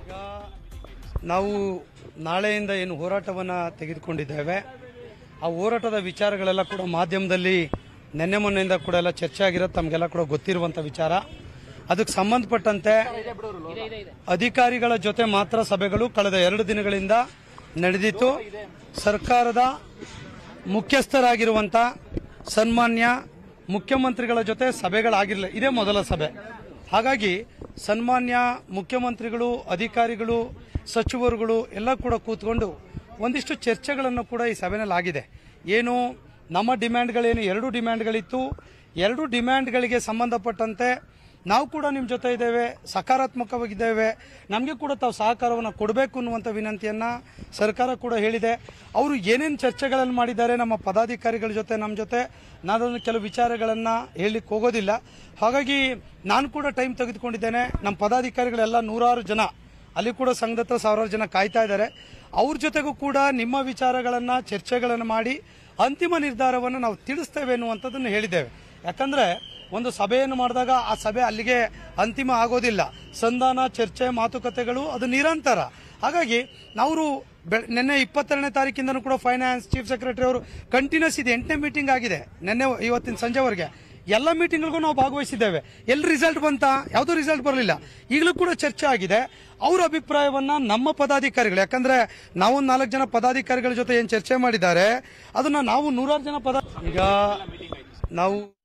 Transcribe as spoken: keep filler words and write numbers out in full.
ಈಗ ನಾವು ನಾಳೆಯಿಂದ ಏನು ಹೋರಾಟವನ್ನು ತೆಗೆದುಕೊಂಡಿದ್ದೇವೆ ಆ ಹೋರಾಟದ ವಿಚಾರಗಳೆಲ್ಲ ಕೂಡ ಮಾಧ್ಯಮದಲ್ಲಿ ನೆನ್ನೆ ಮೊನ್ನೆಯಿಂದ ಕೂಡ ಎಲ್ಲ ಚರ್ಚೆ ಆಗಿರೋದು ತಮಗೆಲ್ಲ ಕೂಡ ಗೊತ್ತಿರುವಂಥ ವಿಚಾರ. ಅದಕ್ಕೆ ಸಂಬಂಧಪಟ್ಟಂತೆ ಅಧಿಕಾರಿಗಳ ಜೊತೆ ಮಾತ್ರ ಸಭೆಗಳು ಕಳೆದ ಎರಡು ದಿನಗಳಿಂದ ನಡೆದಿತ್ತು. ಸರ್ಕಾರದ ಮುಖ್ಯಸ್ಥರಾಗಿರುವಂಥ ಸನ್ಮಾನ್ಯ ಮುಖ್ಯಮಂತ್ರಿಗಳ ಜೊತೆ ಸಭೆಗಳಾಗಿರಲಿಲ್ಲ, ಇದೇ ಮೊದಲ ಸಭೆ. ಹಾಗಾಗಿ ಸನ್ಮಾನ್ಯ ಮುಖ್ಯಮಂತ್ರಿಗಳು, ಅಧಿಕಾರಿಗಳು, ಸಚಿವರುಗಳು ಎಲ್ಲ ಕೂಡ ಕೂತ್ಕೊಂಡು ಒಂದಿಷ್ಟು ಚರ್ಚೆಗಳನ್ನು ಕೂಡ ಈ ಸಭೆಯಲ್ಲಿ ಆಗಿದೆ. ಏನು ನಮ್ಮ ಡಿಮ್ಯಾಂಡ್ಗಳೇನು ಎರಡು ಡಿಮ್ಯಾಂಡ್ಗಳಿತ್ತು, ಎರಡು ಡಿಮ್ಯಾಂಡ್ಗಳಿಗೆ ಸಂಬಂಧಪಟ್ಟಂತೆ ನಾವು ಕೂಡ ನಿಮ್ಮ ಜೊತೆ ಇದ್ದೇವೆ, ಸಕಾರಾತ್ಮಕವಾಗಿದ್ದೇವೆ, ನಮಗೆ ಕೂಡ ತಾವು ಸಹಕಾರವನ್ನು ಕೊಡಬೇಕು ಅನ್ನುವಂಥ ವಿನಂತಿಯನ್ನು ಸರ್ಕಾರ ಕೂಡ ಹೇಳಿದೆ. ಅವರು ಏನೇನು ಚರ್ಚೆಗಳನ್ನು ಮಾಡಿದ್ದಾರೆ ನಮ್ಮ ಪದಾಧಿಕಾರಿಗಳ ಜೊತೆ ನಮ್ಮ ಜೊತೆ ನಾನು ಕೆಲವು ವಿಚಾರಗಳನ್ನು ಹೇಳಲಿಕ್ಕೆ ಹೋಗೋದಿಲ್ಲ. ಹಾಗಾಗಿ ನಾನು ಕೂಡ ಟೈಮ್ ತೆಗೆದುಕೊಂಡಿದ್ದೇನೆ. ನಮ್ಮ ಪದಾಧಿಕಾರಿಗಳೆಲ್ಲ ನೂರಾರು ಜನ ಅಲ್ಲಿ ಕೂಡ ಸಂಘದ ಹತ್ರ ಸಾವಿರಾರು ಜನ ಕಾಯ್ತಾ ಇದ್ದಾರೆ. ಅವ್ರ ಜೊತೆಗೂ ಕೂಡ ನಿಮ್ಮ ವಿಚಾರಗಳನ್ನು ಚರ್ಚೆಗಳನ್ನು ಮಾಡಿ ಅಂತಿಮ ನಿರ್ಧಾರವನ್ನು ನಾವು ತಿಳಿಸ್ತೇವೆ ಎನ್ನುವಂಥದ್ದನ್ನು ಹೇಳಿದ್ದೇವೆ. ಯಾಕಂದರೆ ಒಂದು ಸಭೆಯನ್ನು ಮಾಡಿದಾಗ ಆ ಸಭೆ ಅಲ್ಲಿಗೆ ಅಂತಿಮ ಆಗೋದಿಲ್ಲ. ಸಂಧಾನ, ಚರ್ಚೆ, ಮಾತುಕತೆಗಳು ಅದು ನಿರಂತರ. ಹಾಗಾಗಿ ನಾವು ನಿನ್ನೆ ಇಪ್ಪತ್ತೆರಡನೇ ತಾರೀಕಿಂದನೂ ಕೂಡ ಫೈನಾನ್ಸ್ ಚೀಫ್ ಸೆಕ್ರೆಟರಿ ಅವರು ಕಂಟಿನ್ಯೂಸ್ ಇದೆ, ಎಂಟನೇ ಮೀಟಿಂಗ್ ಆಗಿದೆ ನಿನ್ನೆ ಇವತ್ತಿನ ಸಂಜೆವರೆಗೆ. ಎಲ್ಲ ಮೀಟಿಂಗ್ಗಳಿಗೂ ನಾವು ಭಾಗವಹಿಸಿದ್ದೇವೆ. ಎಲ್ಲಿ ರಿಸಲ್ಟ್ ಬಂತ? ಯಾವುದೂ ರಿಸಲ್ಟ್ ಬರಲಿಲ್ಲ. ಈಗಲೂ ಕೂಡ ಚರ್ಚೆ ಆಗಿದೆ. ಅವರ ಅಭಿಪ್ರಾಯವನ್ನ ನಮ್ಮ ಪದಾಧಿಕಾರಿಗಳು, ಯಾಕಂದ್ರೆ ನಾವು ನಾಲ್ಕು ಜನ ಪದಾಧಿಕಾರಿಗಳ ಜೊತೆ ಏನು ಚರ್ಚೆ ಮಾಡಿದ್ದಾರೆ ಅದನ್ನ ನಾವು ನೂರಾರು ಜನ ಪದ ಈಗ ನಾವು